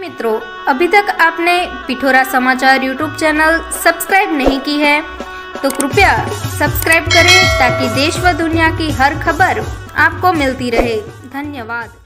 मित्रों, अभी तक आपने पिठोरा समाचार यूट्यूब चैनल सब्सक्राइब नहीं की है तो कृपया सब्सक्राइब करें ताकि देश व दुनिया की हर खबर आपको मिलती रहे। धन्यवाद।